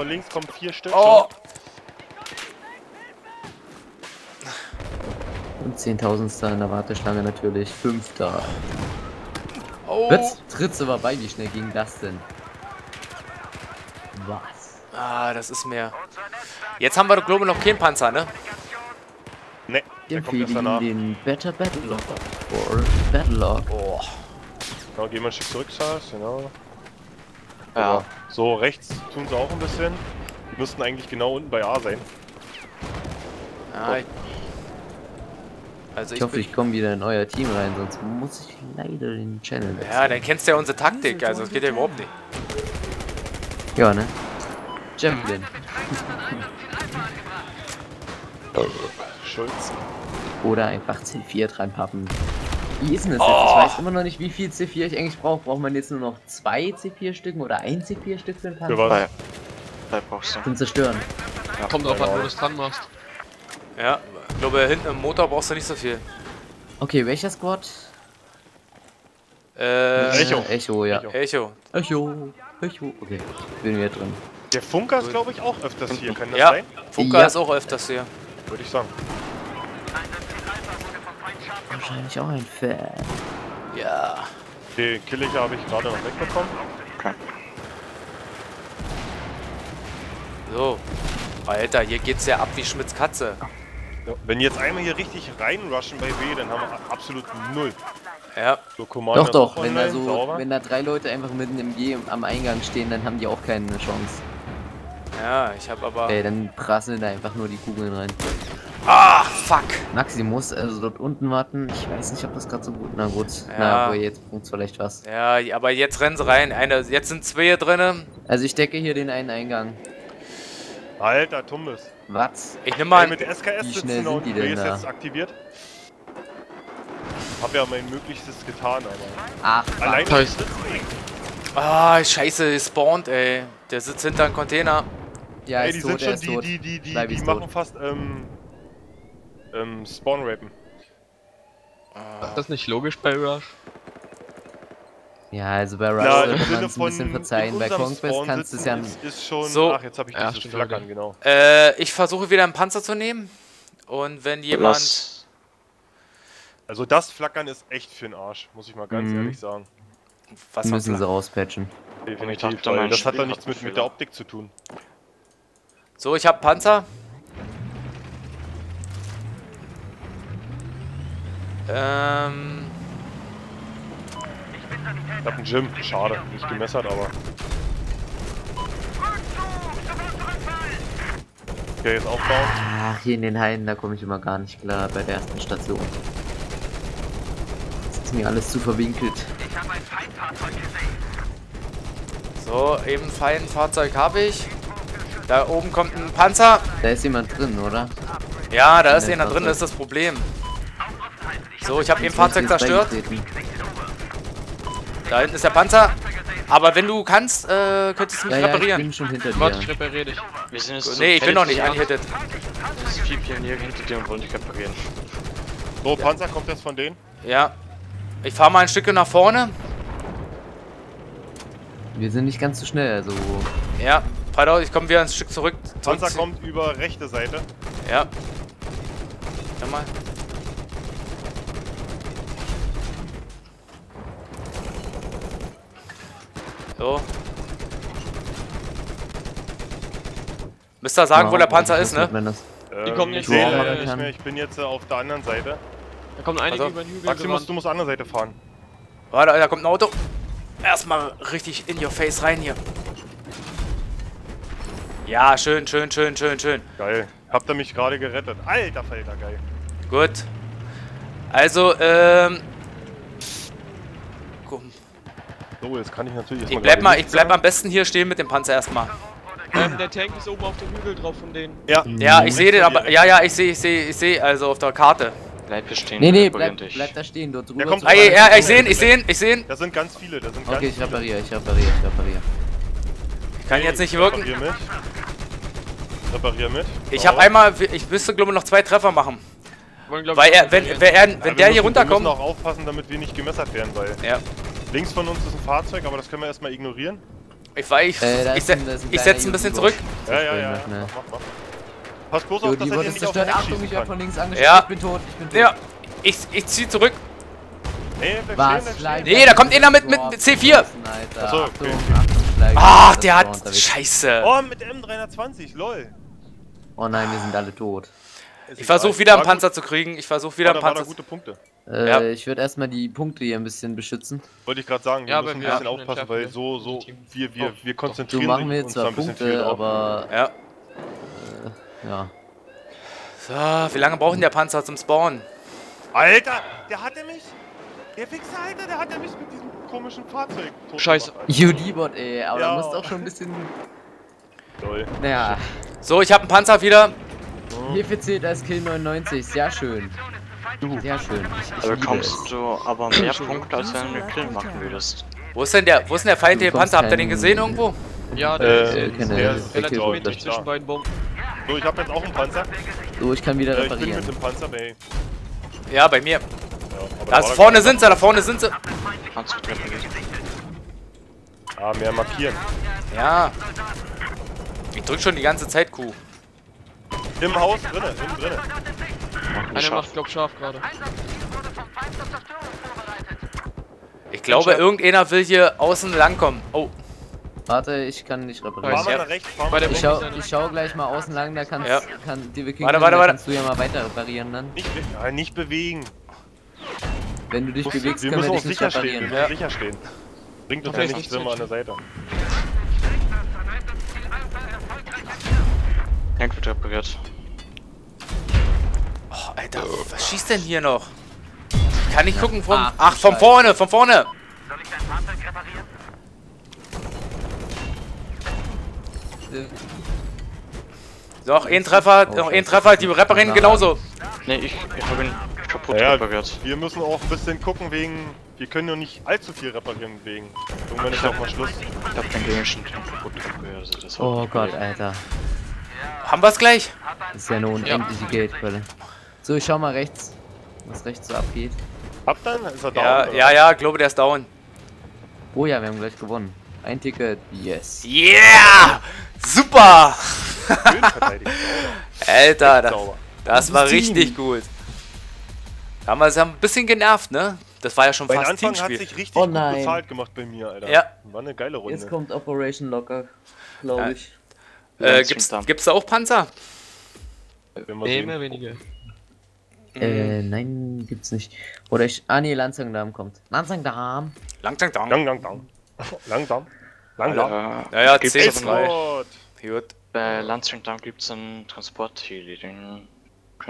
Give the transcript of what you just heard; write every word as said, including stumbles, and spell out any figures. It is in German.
von links kommen vier Stück. Oh! Und zehntausendster in der Warteschlange natürlich. Fünfter. Oh! Was? Dritte war bei, wie schnell ging das denn? Was? Ah, das ist mehr. Jetzt haben wir doch, glaube ich, noch keinen Panzer, ne? Ne, der kommt erst Empfehle danach. Ihnen den Better Battlelog. Or Battlelog. Oh. Genau, gehen wir ein Stück zurück, Charles, genau. Ja. So, rechts tun sie auch ein bisschen. Die müssten eigentlich genau unten bei A sein. Ja, ich, also Ich ich, hoffe, bin, ich komme wieder in euer Team rein, sonst muss ich leider den Channel wechseln. ja, dann kennst du ja unsere Taktik, also das geht ja überhaupt nicht. Ja, ne? Champion. Schulz. Oder einfach C vier reinpappen. Wie ist denn das Oh. jetzt? Ich weiß immer noch nicht, wie viel C vier ich eigentlich brauche. Braucht man jetzt nur noch zwei C vier Stücken oder ein C vier Stück für den Panzer? Für was? Drei. Drei brauchst du. Zum Zerstören. Kommt drauf an, wo du es dran machst. Ja, ich glaube, hinten im Motor brauchst du nicht so viel. Okay, welcher Squad? Äh, Echo. Äh, Echo, ja. Echo. Echo. Echo. Echo. Okay, bin wieder drin. Der Funker ist, glaube ich, auch öfters hier. Kann das Ja, sein? Funker Ja. ist auch öfters hier. Würde ich sagen. Wahrscheinlich auch ein Fan. Ja. Die Killicher habe ich gerade noch wegbekommen. Okay. So. Alter, hier geht's ja ab wie Schmitz Katze. Ja. Wenn die jetzt einmal hier richtig reinrushen bei B, dann haben wir absolut null. Ja. So, Commander Doch, doch, ist wenn da online, so, sauber. wenn da drei Leute einfach mitten im G am Eingang stehen, dann haben die auch keine Chance. Ja, ich habe aber... Ey, dann prasseln da einfach nur die Kugeln rein. Ah, fuck. Maxi muss also dort unten warten. Ich weiß nicht, ob das gerade so gut. Na gut. Ja. Na, aber jetzt bringt's vielleicht was. Ja, aber jetzt rennen sie rein. Eine, jetzt sind zwei hier drinne. Also ich decke hier den einen Eingang. Alter, Tumbes. Was? Ich nehme Mal mal... mit der S K S Wie sitzen schnell da sind unten. die denn B ist da? jetzt aktiviert. Hab ja mein Möglichstes getan, aber... Ach, Allein Das heißt, Ah, scheiße, spawnt, ey. Der sitzt hinter einem Container. ja, Ey, ist die tot, sind er schon, ist die, tot. die, die, die, Bleib die ist machen tot. fast, ähm... Ähm, Spawn-Rapen. ist das nicht logisch bei Rush? Ja, also bei Rush Na, sollte im man Sinne es ein von bisschen in verzeihen. Bei unserem Conquest Spawn kannst du es ja... sitzen ist, ist schon... So. Ach, jetzt habe ich Ja, dieses stimmt, Flackern, okay. genau. Äh, ich versuche wieder einen Panzer zu nehmen. Und wenn jemand... Lass. Also das Flackern ist echt für den Arsch, muss ich mal ganz Mhm. ehrlich sagen. Was müssen man sie rauspatchen. Definitiv, dachte, weil mein das hat Spiel doch hat nichts mit, einen mit der Fehler. Optik zu tun. So, ich habe Panzer. Ähm... Ich hab einen Gym, schade, nicht gemessert, aber... Okay, jetzt aufbauen. Ach, hier in den Hainen, da komme ich immer gar nicht klar bei der ersten Station. Das ist mir alles zu verwinkelt. So, eben Feindfahrzeug habe ich. Da oben kommt ein Panzer. Da ist jemand drin, oder? Ja, da ist Nee, einer drin, Fahrzeug. das ist das Problem. So, ich habe eben Jetzt Fahrzeug muss ich jetzt zerstört. beigetreten. Da hinten ist der Panzer. Aber wenn du kannst, äh, könntest du mich Ja, ja, ich reparieren. bin schon hinter dir. Warte, ich repariere dich. Wir sind jetzt Nee, ich bin noch nicht fertig. angehittet. Das ist viel Pionier hinter dir und wollen dich reparieren. So, Panzer kommt jetzt von denen. Ja. Ich fahre mal ein Stückchen nach vorne. Wir sind nicht ganz so schnell, also... Ja. Freitag, ich komme wieder ein Stück zurück. Panzer Zurück- kommt über rechte Seite. Ja. Schau mal. So. Müsst ihr sagen, wo der Panzer ist, ne? Wenn das Ähm, kommen ich jetzt, sehe äh, leider nicht kann. mehr, ich bin jetzt äh, auf der anderen Seite. Da kommen einige Also, über den Hügel Maximus, gerannt. du musst andere Seite fahren. Warte, da kommt ein Auto. Erstmal richtig in your face rein hier. Ja, schön, schön, schön, schön, schön. Geil. Habt ihr mich gerade gerettet. Alter Falter, geil. Gut. Also, ähm... komm. So, jetzt kann ich natürlich Ich erstmal bleib gerade mal, ich nichts bleib am sagen. besten hier stehen mit dem Panzer erstmal. Ähm, der Tank ist oben auf dem Hügel drauf von denen. Ja, Ja, ich sehe den, von dir, aber... Ja, ja, ich sehe, ich sehe, ich sehe, also auf der Karte. Bleib hier stehen. Nee, nee, wir reparieren bleib, dich. bleib da stehen, dort drüber. kommt zu- Ah, ja, ja, ich sehe ihn, ich sehe ihn, ich sehe ihn. Da sind ganz viele, da sind ganz Okay, ich viele. repariere, ich repariere, ich repariere. Ich kann jetzt nicht wirken. Reparier mit. Reparier mit. Ich habe einmal... Ich müsste, glaube ich, noch zwei Treffer machen. Wollen, glaub Weil ich, er, wenn, reparieren. wenn, er, wenn Ja, der wir hier müssen, runterkommt... Wir müssen auch aufpassen, damit wir nicht gemessert werden, weil Ja, links von uns ist ein Fahrzeug, aber das können wir erstmal ignorieren. Ich weiß, ich, Äh, da ich, ist se ein- da ist ein ich kleiner setze ein bisschen Judi-Boss. zurück. Ja, ja, ja. Mach, ne? Mach, mach, mach. Pass bloß Jo, auf, dass die er wurde den nicht auf den zerstört. Heck Achtung, schießen ich werde kann. von links angeschossen. Ja. Ich bin tot, ich bin tot. Ja, ich, ich zieh zurück. Nee, bleib Was? stehen, bleib Schleim- stehen. Nee, da kommt einer mit, mit, mit C vier. Alter. Achso, Achtung, okay. Achtung, Schleim- Ah, das der war hat... unterwegs. Scheiße. Oh, mit M dreihundertzwanzig, lol. Oh nein, wir sind alle tot. Ich versuche wieder einen Panzer zu kriegen. Ich versuche wieder Wieder einen war da Panzer zu... gute Punkte. Äh, Ja. Ich würde erstmal die Punkte hier ein bisschen beschützen. Wollte ich gerade sagen, wir Ja, müssen aber ein wir bisschen haben aufpassen, einen weil Schärfe, so, so, Team. wir, wir, wir So konzentrieren machen wir uns jetzt da zwar ein bisschen viel Punkte, drauf. aber Ja. ja. So, wie lange brauchen der Panzer zum Spawnen? Alter, der hatte mich, der Wichser, Alter, der hatte mich mit diesem komischen Fahrzeug tot Scheiße. gemacht, Alter. Judi-Bot, ey, aber Ja. da musst du auch schon ein bisschen. Lol. Naja, So, ich habe einen Panzer wieder. hierfür zählt als Kill neunundneunzig, sehr schön. Sehr schön. Ich, ich Da liebe bekommst es. du aber mehr Punkte, als wenn du einen Kill machen würdest. Wo ist denn der, wo ist denn der feindliche Du kommst Panzer? Habt ihr den keinen- gesehen irgendwo? Ja, Äh, der Äh, ist keine der ist relativ Wechselwurf. mittig zwischen da. beiden Bomben. So, ich habe jetzt auch einen Panzer. So, ich kann wieder Äh, ich bin mit reparieren. dem Panzer, ey. Ja, bei mir. Ja, aber Da war ist, vorne keiner. sind sie, da vorne sind sie. Kannst du treffen gehen. Ah, mehr markieren. Ja. Ich drück schon die ganze Zeit Q. Im Haus, drinnen, innen drinnen. Einer scharf. macht, glaub scharf gerade. Ich glaube, irgendeiner will hier außen langkommen. Oh, Warte, ich kann nicht reparieren. Fahr mal Ja. nach rechts, fahr Bei mal der nach Ich rechts. schau, ich schau gleich mal außen lang, da kannst, Ja. kann die Wikinger, Warte, warte, da warte. kannst du ja mal weiter reparieren dann. Nicht, be ja, nicht bewegen. Wenn du dich Muss, bewegst, wir können müssen wir auch dich nicht sicher stehen. Wir reparieren. müssen Ja. sicher stehen. Bringt uns Okay, ja nichts, nicht wenn wir an der Seite. Tank wird repariert. oh Alter, was schießt denn hier noch? Kann ich gucken vom... Ach, Ach, von Scheiße. vorne, von vorne. Äh, Noch ein Treffer, Oh, noch ein Scheiße. Treffer, die reparieren Na. genauso. Ne, ich, ich habe ihn kaputt Ja, repariert. wir müssen auch ein bisschen gucken wegen... Wir können ja nicht allzu viel reparieren wegen... Irgendwann ist ja auch mal Schluss. Ich habe den gegnerischen Tank kaputt repariert. Also das war Oh nicht Gott, gut. Alter. Haben wir es gleich? Das ist ja eine unendliche Geldquelle. So, ich schau mal rechts, was rechts so abgeht. Ab dann? Ist er down? Ja, oder? ja, ja, glaube der ist down. Oh ja, wir haben gleich gewonnen. Ein Ticket, yes. Yeah! Super! Schön verteidigt. Alter, das, Sauber. das war Team. richtig gut. Da haben wir es ein bisschen genervt, ne? Das war ja schon Bei fast Anfang hat Teamspiel. sich richtig Oh gut nein. bezahlt gemacht bei mir, Alter. Ja. War eine geile Runde. Jetzt kommt Operation Locker, glaube Ja. ich. Äh, Ja, gibt's, Swingdarm. gibt's da auch Panzer? Wenn wir Nee, sehen. mehr wenige. Äh, nein, gibt's nicht. Oder ich. Ah, nee, Lanzangdarm kommt. Lanzangdarm. Lang, lang, lang. Lang, lang, lang. Langsam. Langsam. Äh, Ja, ja, gibt's zehn, aber zwei. noch- Gott. Gut. Bei Landstream gibt es einen Transport-Heli, den